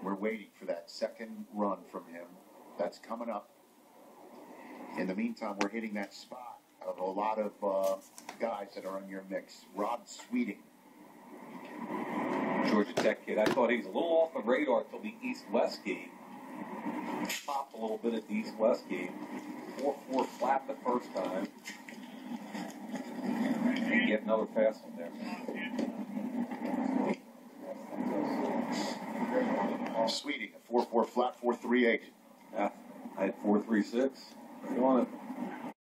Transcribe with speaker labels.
Speaker 1: We're waiting for that second run from him. That's coming up. In the meantime, we're hitting that spot of a lot of guys that are on your mix. Rod Sweeting.
Speaker 2: Georgia Tech kid. I thought he was a little off the radar until the East-West game. Popped a little bit at the East-West game. 4-4 flat the first time. And get another pass on there.
Speaker 1: Sweeting, a 4-4 flat, 4.38.
Speaker 2: Yeah, I had 4.36. Right on it.